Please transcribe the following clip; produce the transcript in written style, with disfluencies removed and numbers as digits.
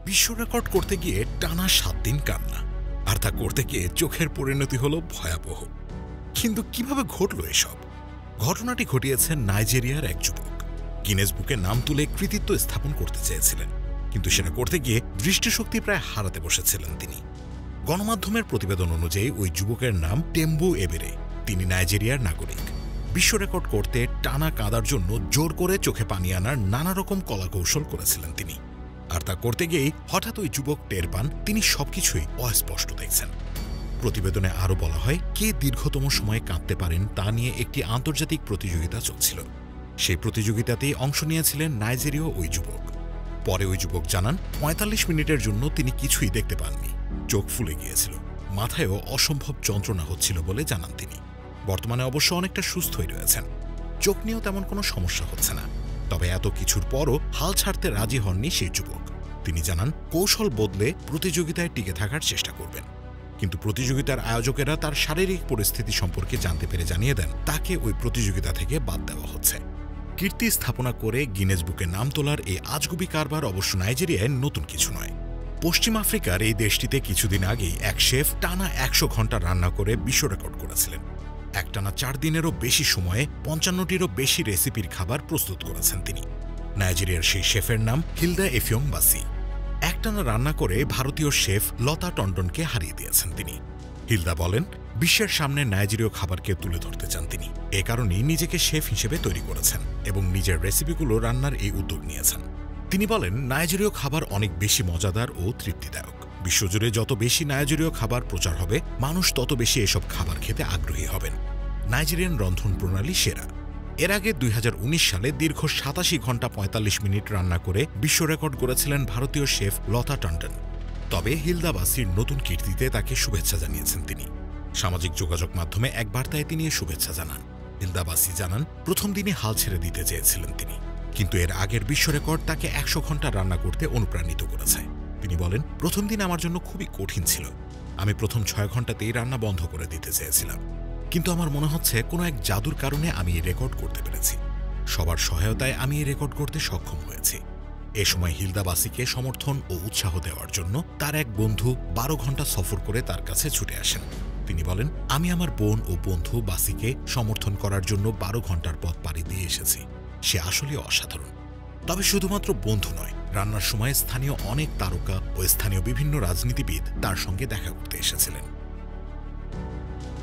বিশ্ব রেকর্ড করতে গিয়ে টানা 7 দিন কান্না, আর তা করতে গিয়ে চোখের পরিণতি হলো ভয়াবহ। কিন্তু কিভাবে ঘটল এসব? ঘটনাটি ঘটিয়েছেন নাইজেরিয়ার এক যুবক। গিনেস বুকে নাম তুলে কৃতিত্ব স্থাপন করতে চেয়েছিলেন, কিন্তু সেটা করতে গিয়ে দৃষ্টিশক্তি প্রায় হারাতে বসেছিলেন তিনি। গণমাধ্যমের প্রতিবেদন অনুযায়ী ওই যুবকের নাম টেম্বু এবেরে। তিনি নাইজেরিয়ার নাগরিক। বিশ্ব রেকর্ড করতে টানা কাঁদার জন্য জোর করে চোখে পানি আনার নানা রকম কলাকৌশল করেছিলেন তিনি। আর তা করতে গিয়েই হঠাৎ ওই যুবক টের পান তিনি সবকিছুই অস্পষ্ট দেখছেন। প্রতিবেদনে আরও বলা হয়, কে দীর্ঘতম সময়ে কাঁদতে পারেন তা নিয়ে একটি আন্তর্জাতিক প্রতিযোগিতা চলছিল। সেই প্রতিযোগিতাতেই অংশ নিয়েছিলেন নাইজেরীয় ওই যুবক। পরে ওই যুবক জানান ৪৫ মিনিটের জন্য তিনি কিছুই দেখতে পাননি। চোখ ফুলে গিয়েছিল, মাথায়ও অসম্ভব যন্ত্রণা হচ্ছিল বলে জানান তিনি। বর্তমানে অবশ্য অনেকটা সুস্থই রয়েছেন, চোখ নিয়েও তেমন কোনো সমস্যা হচ্ছে না। তবে এত কিছুর পরও হাল ছাড়তে রাজি হননি সেই যুবক। তিনি জানান কৌশল বদলে প্রতিযোগিতায় টিকে থাকার চেষ্টা করবেন। কিন্তু প্রতিযোগিতার আয়োজকেরা তার শারীরিক পরিস্থিতি সম্পর্কে জানতে পেরে জানিয়ে দেন তাকে ওই প্রতিযোগিতা থেকে বাদ দেওয়া হচ্ছে। কীর্তি স্থাপনা করে গিনেস বুকে নাম তোলার এই আজগুবি কারবার অবশ্য নাইজেরিয়ায় নতুন কিছু নয়। পশ্চিম আফ্রিকার এই দেশটিতে কিছুদিন আগেই এক শেফ টানা ১০০ ঘন্টা রান্না করে বিশ্ব রেকর্ড করেছিলেন। একটানা ৪ দিনেরও বেশি সময়ে ৫৫টিরও বেশি রেসিপির খাবার প্রস্তুত করেছেন তিনি। নাইজেরিয়ার সেই শেফের নাম হিলদা এফিয়ং বাসি। একটানা রান্না করে ভারতীয় শেফ লতা টন্ডনকে হারিয়ে দিয়েছেন তিনি। হিলদা বলেন, বিশ্বের সামনে নাইজেরীয় খাবারকে তুলে ধরতে চান তিনি। এ কারণেই নিজেকে শেফ হিসেবে তৈরি করেছেন এবং নিজের রেসিপিগুলো রান্নার এই উদ্যোগ নিয়েছেন। তিনি বলেন, নাইজেরীয় খাবার অনেক বেশি মজাদার ও তৃপ্তিদায়ক। বিশ্বজুড়ে যত বেশি নাইজেরীয় খাবার প্রচার হবে, মানুষ তত বেশি এসব খাবার খেতে আগ্রহী হবেন। নাইজেরিয়ান রন্ধন প্রণালী সেরা। এর আগে ২০১৯ সালে দীর্ঘ ৮৭ ঘন্টা ৪৫ মিনিট রান্না করে বিশ্ব রেকর্ড করেছিলেন ভারতীয় শেফ লতা টন্ডন। তবে হিলদা বাসির নতুন কীর্তিতে তাকে শুভেচ্ছা জানিয়েছেন তিনি। সামাজিক যোগাযোগ মাধ্যমে এক বার্তায় তিনি এ শুভেচ্ছা জানান। হিলদা বাসি জানান, প্রথম দিনই হাল ছেড়ে দিতে চেয়েছিলেন তিনি, কিন্তু এর আগের বিশ্ব রেকর্ড তাকে ১০০ ঘন্টা রান্না করতে অনুপ্রাণিত করেছে। তিনি বলেন, প্রথম দিন আমার জন্য খুবই কঠিন ছিল। আমি প্রথম ৬ ঘন্টাতেই রান্না বন্ধ করে দিতে চেয়েছিলাম, কিন্তু আমার মনে হচ্ছে কোনো এক জাদুর কারণে আমি এই রেকর্ড করতে পেরেছি। সবার সহায়তায় আমি এই রেকর্ড করতে সক্ষম হয়েছি। এ সময় হিলদা বাসিকে সমর্থন ও উৎসাহ দেওয়ার জন্য তার এক বন্ধু ১২ ঘন্টা সফর করে তার কাছে ছুটে আসেন। তিনি বলেন, আমি আমার বোন ও বন্ধু বাসিকে সমর্থন করার জন্য ১২ ঘন্টার পথ পাড়ি দিয়ে এসেছি। সে আসলে অসাধারণ। তবে শুধুমাত্র বন্ধু নয়, রান্নার সময় স্থানীয় অনেক তারকা ও স্থানীয় বিভিন্ন রাজনীতিবিদ তার সঙ্গে দেখা করতে এসেছিলেন।